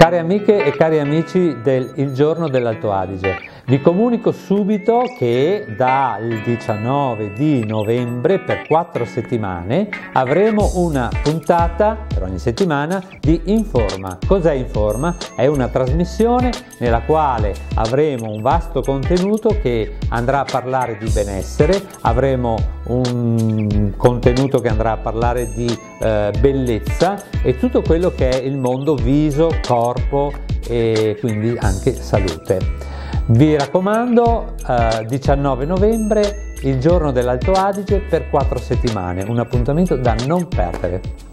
Care amiche e cari amici del Il Giorno dell'Alto Adige, vi comunico subito che dal 19 di novembre per 4 settimane avremo una puntata per ogni settimana di Informa. Cos'è Informa? È una trasmissione nella quale avremo un vasto contenuto che andrà a parlare di benessere, avremo un contenuto che andrà a parlare di bellezza e tutto quello che è il mondo viso, corpo e quindi anche salute. Vi raccomando, 19 novembre, il Giorno dell'Alto Adige per 4 settimane, un appuntamento da non perdere.